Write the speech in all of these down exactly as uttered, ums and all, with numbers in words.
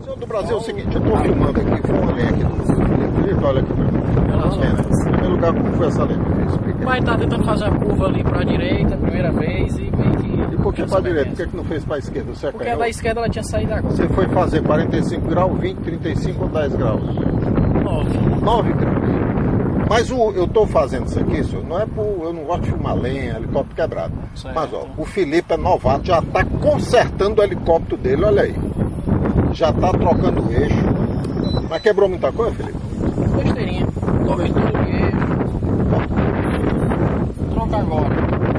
Senhor do Brasil é o seguinte, eu estou filmando aqui, foi uma lenha aqui do Felipe, olha aqui pra mim. Em primeiro lugar, como foi essa lenha? O pai tá tentando fazer a curva ali para a direita, primeira vez, e meio que... E por que para a direita? Por que, que não fez para a esquerda? Você Porque a da esquerda ela tinha saído agora. Você foi fazer quarenta e cinco graus, vinte, trinta e cinco ou dez graus? nove. nove graus. Mas o, eu estou fazendo isso aqui, senhor, não é por... Eu não gosto de filmar lenha, helicóptero quebrado. Certo. Mas ó, o Felipe é novato, já está consertando o helicóptero dele, olha aí. Já está trocando o eixo. Mas quebrou muita coisa, Felipe? Besteirinha. Talvez todo o eixo. Troca agora.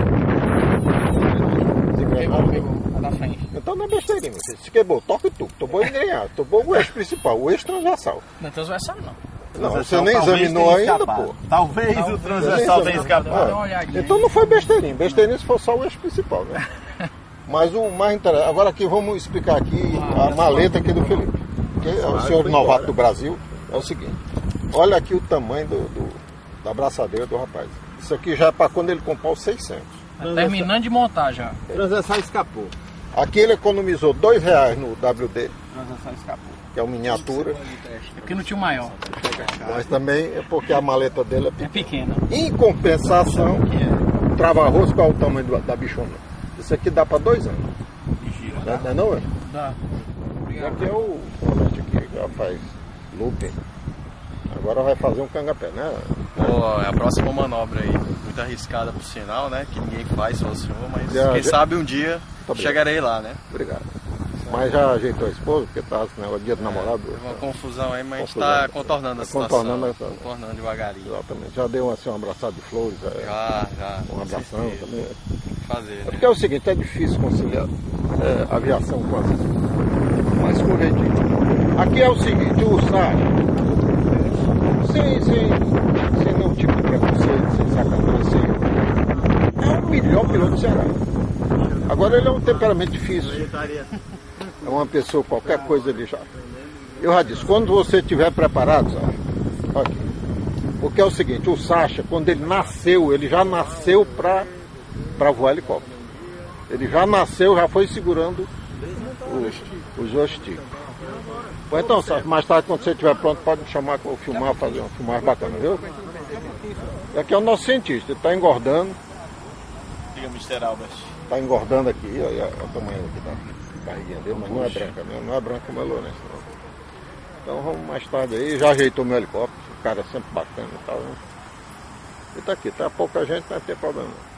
Quebrou, quebrou. A da frente. Então não é besteirinha, filho. Se quebrou, toca o tubo. Tomou engrenhado. Tomou o eixo principal, o eixo transversal. Não é transversal, não. Não, você nem examinou ainda, pô. Talvez, Talvez o transversal tenha escapado. Ah, então não foi besteirinha. Besteirinha se for só o eixo principal, né? Mas o mais interessante... Agora aqui vamos explicar aqui a maleta aqui do Felipe. Que é o senhor novato do Brasil. É o seguinte. Olha aqui o tamanho do, do, da abraçadeira do rapaz. Isso aqui já é para quando ele comprar os seiscentos. Tá terminando de montar já. O transversal escapou. Aqui ele economizou dois reais no W D. O transversal escapou. Que é uma miniatura. É porque não tinha o maior. Mas também é porque a maleta dele é pequena. É pequena. Em compensação, o trava-arroz, qual é o tamanho do, da bichona? Isso aqui dá para dois anos. Não, não é não, é? Dá. Esse aqui é o volante aqui, que já faz looping. Agora vai fazer um cangapé, né? Pô, é a próxima manobra aí. Muito arriscada por sinal, né? Que ninguém faz, só o senhor, mas Já, quem já... sabe um dia chegarei lá, né? Obrigado. Mas já ajeitou a esposa, porque tá assim, o dia do namorado. Uma tá... confusão aí, mas confusão, a gente tá contornando a situação. Contornando, a... contornando devagarinho. Exatamente. Já deu assim, um abraçado de flores. Já, já. Um abração certeza. Também. Fazer, né? É porque é o seguinte, é difícil conciliar é, aviação com as... Mas com jeitinho. Aqui é o seguinte, o Sarge, sem, sem, sem nenhum tipo de preconceito, sem sacanagem, sem... é o melhor piloto do Ceará. Agora ele é um temperamento difícil. É uma pessoa, qualquer coisa ele já... Eu já disse, quando você estiver preparado, Sarge, aqui. Porque é o seguinte, o Sacha, quando ele nasceu, ele já nasceu para para voar helicóptero. Ele já nasceu, já foi segurando os, os joysticks. Bom, então, Sacha, mais tarde, quando você estiver pronto, pode me chamar para eu filmar, fazer uma filmagem bacana, viu? E aqui é o nosso cientista, ele está engordando. Diga, mister Albert. Está engordando aqui, olha o tamanho aqui da barriguinha dele, mas não é branca, né? Não é branca como é Lourenço, não. Então vamos mais tarde aí, já ajeitou meu helicóptero, o cara é sempre bacana e tal, né? E tá aqui, tá pouca gente, não vai ter problema.